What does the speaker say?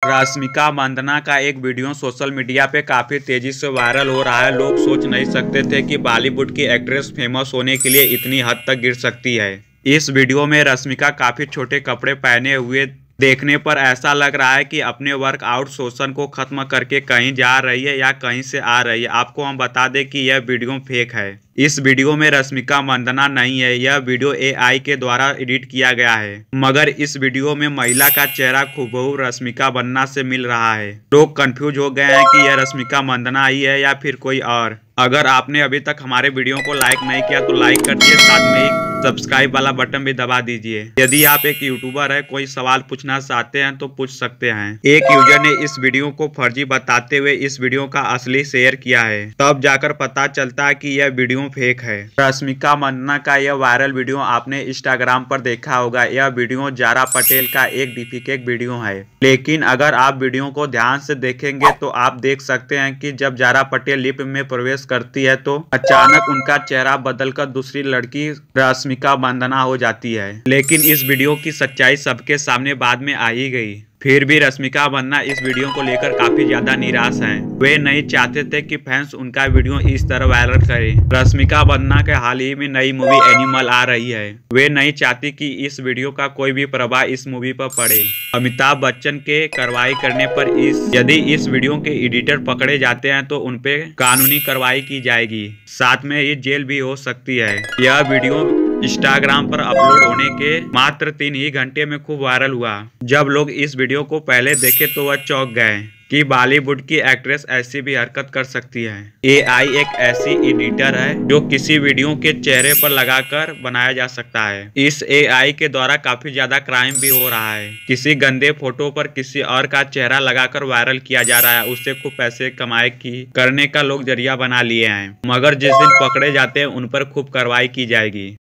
रश्मिका मंदाना का एक video social media पे काफी तेजी से वायरल हो रहा है। लोग सोच नहीं सकते थे कि बॉलीवुड की एक्ट्रेस फेमस होने के लिए इतनी हद तक गिर सकती है। इस वीडियो में रश्मिका काफी छोटे कपड़े पहने हुए देखने पर ऐसा लग रहा है कि अपने वर्कआउट सेशन को खत्म करके कहीं जा रही है या कहीं से आ रही है। आपको हम बता दें कि यह वीडियो फेक है। इस वीडियो में रश्मिका मंदाना नहीं है, यह वीडियो एआई के द्वारा एडिट किया गया है। मगर इस वीडियो में महिला का चेहरा हूबहू रश्मिका मंदाना से मिल रहा है। लोग कंफ्यूज हो गए हैं कि यह रश्मिका मंदाना ही है या फिर कोई और। अगर आपने अभी तक हमारे वीडियो को लाइक नहीं किया तो लाइक कर दिए, साथ में ही सब्सक्राइब वाला बटन भी दबा दीजिए। यदि आप एक यूट्यूबर है, कोई सवाल पूछना चाहते हैं तो पूछ सकते हैं। एक यूजर ने इस वीडियो को फर्जी बताते हुए इस वीडियो का असली शेयर किया है, तब जाकर पता चलता है कि यह वीडियो फेक है। रश्मिका मंदाना का यह वायरल वीडियो आपने इंस्टाग्राम पर देखा होगा। यह वीडियो ज़ारा पटेल का एक डिफिकेट वीडियो है, लेकिन अगर आप वीडियो को ध्यान से देखेंगे तो आप देख सकते हैं कि जब ज़ारा पटेल लिफ्ट में प्रवेश करती है तो अचानक उनका चेहरा बदलकर दूसरी लड़की रश्मिका मंदाना हो जाती है। लेकिन इस वीडियो की सच्चाई सबके सामने बाद में आ ही गई। फिर भी रश्मिका मंदाना इस वीडियो को लेकर काफी ज्यादा निराश हैं। वे नहीं चाहते थे कि फैंस उनका वीडियो इस तरह वायरल करें। रश्मिका मंदाना के हाल ही में नई मूवी एनिमल आ रही है। वे नहीं चाहती कि इस वीडियो का कोई भी प्रभाव इस मूवी पर पड़े। अमिताभ बच्चन के कार्रवाई करने पर यदि इस वीडियो के एडिटर पकड़े जाते हैं तो उनपे कानूनी कार्रवाई की जाएगी, साथ में ये जेल भी हो सकती है। यह वीडियो इंस्टाग्राम पर अपलोड होने के मात्र 3 ही घंटे में खूब वायरल हुआ। जब लोग इस वीडियो को पहले देखे तो वह चौंक गए कि बॉलीवुड की एक्ट्रेस ऐसी भी हरकत कर सकती है। एआई एक ऐसी एडिटर है जो किसी वीडियो के चेहरे पर लगाकर बनाया जा सकता है। इस एआई के द्वारा काफी ज्यादा क्राइम भी हो रहा है। किसी गंदे फोटो पर किसी और का चेहरा लगाकर वायरल किया जा रहा है। उससे खूब पैसे कमाए करने का लोग जरिया बना लिए हैं। मगर जिस दिन पकड़े जाते हैं उन पर खूब कार्रवाई की जाएगी।